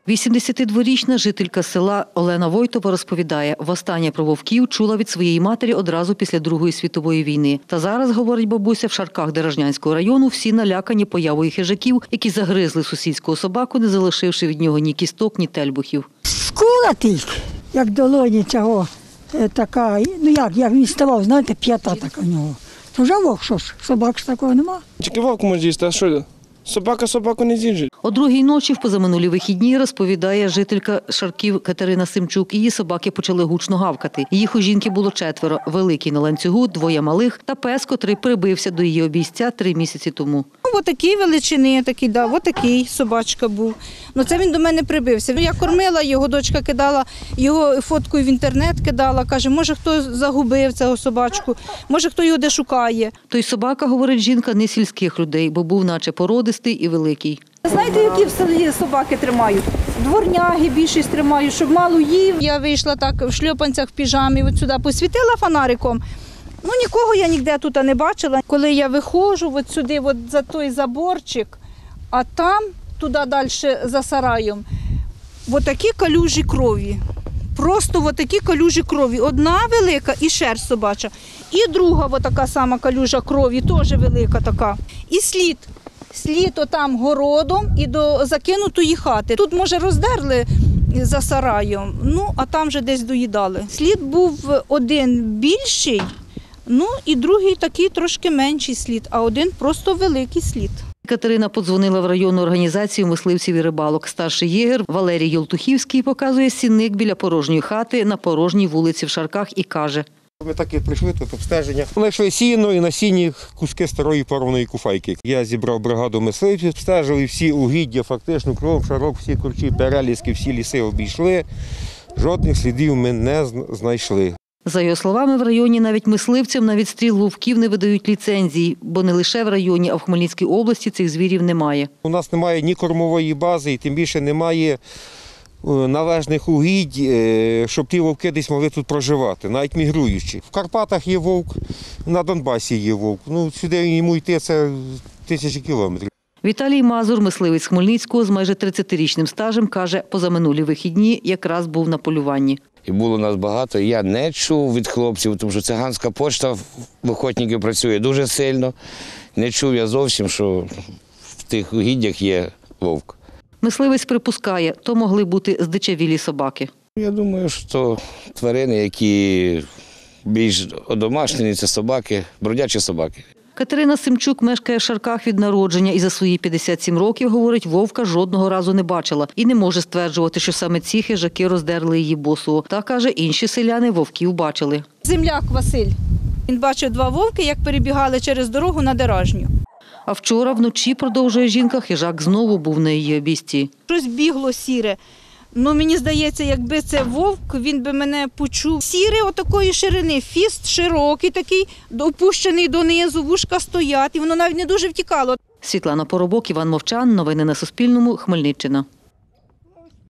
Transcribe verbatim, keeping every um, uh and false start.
вісімдесятидворічна жителька села Олена Войтова розповідає, востаннє про вовків чула від своєї матері одразу після Другої світової війни. Та зараз, говорить бабуся, в Шарках Деражнянського району всі налякані появою хижаків, які загризли сусідського собаку, не залишивши від нього ні кісток, ні тельбухів. Скула тільки, як долоні цього, така, ну як, як він ставав, знаєте, п'ята така в нього. То вже вовк, що ж, собак ж такого нема. Тільки вовк може з'їсти, а що? Собака собаку не з'їсть. О другій ночі в позаминулі вихідні, розповідає жителька Шарків Катерина Симчук, її собаки почали гучно гавкати. Їх у жінки було четверо – великий на ланцюгу, двоє малих та пес, котрий прибився до її обійстя три місяці тому. Отакий величини, такий, да, отакий собачка був. Ну це він до мене прибився. Я кормила його, дочка кидала, його фоткою в інтернет кидала, каже, може хто загубив цього собачку, може хто його де шукає. Той собака, говорить жінка, не сільських людей, бо був наче породистий і великий. Знаєте, які в селі собаки тримають? Дворняги більшість тримають, щоб мало їв. Я вийшла так в шльопанцях, в піжамі, от сюди посвітила фонариком. Ну, нікого я ніде тут не бачила. Коли я виходжу от сюди, от за той заборчик, а там, туди далі за сараєм, от такі калюжі крові. Просто от такі калюжі крові. Одна велика і шерсть собача. І друга от така сама калюжа крові, теж велика така. І слід. Слід отам городом і до закинутої хати. Тут, може, роздерли за сараєм, ну, а там вже десь доїдали. Слід був один більший, ну, і другий такий трошки менший слід, а один просто великий слід. Катерина подзвонила в районну організацію мисливців і рибалок. Старший єгер Валерій Йолтухівський показує сінник біля порожньої хати на порожній вулиці в Шарках і каже: Ми так і прийшли, тут обстеження. Знайшли сіно і на сіні куски старої порваної куфайки. Я зібрав бригаду мисливців, обстежили всі угіддя, фактично, кругом Шарок, всі корчі, перелізки, всі ліси обійшли. Жодних слідів ми не знайшли. За його словами, в районі навіть мисливцям на відстріл вовків не видають ліцензії, бо не лише в районі, а в Хмельницькій області цих звірів немає. У нас немає ні кормової бази, і тим більше немає належних угідь, щоб ті вовки десь могли тут проживати, навіть мігруючи. В Карпатах є вовк, на Донбасі є вовк. Ну, сюди йому йти – це тисячі кілометрів. Віталій Мазур, мисливець з Хмельницького з майже тридцятирічним стажем, каже, позаминулі вихідні якраз був на полюванні. І було нас багато. Я не чув від хлопців, тому що циганська почта в охотників працює дуже сильно. Не чув я зовсім, що в тих угіддях є вовк. Мисливець припускає, то могли бути здичавілі собаки. Я думаю, що тварини, які більш одомашнені, це собаки, бродячі собаки. Катерина Симчук мешкає в Шарках від народження і за свої п'ятдесят сім років, говорить, вовка жодного разу не бачила і не може стверджувати, що саме ці хижаки роздерли її босого. Та, каже, інші селяни вовків бачили. Земляк Василь. Він бачив два вовки, як перебігали через дорогу на Деражню. А вчора вночі, продовжує жінка, хижак знову був на її обійсті. Щось бігло сіре. Ну, мені здається, якби це вовк, він би мене почув. Сіре отакої ширини, фіст широкий такий, опущений донизу, вушка стоять, і воно навіть не дуже втікало. Світлана Поробок, Іван Мовчан. Новини на Суспільному. Хмельниччина.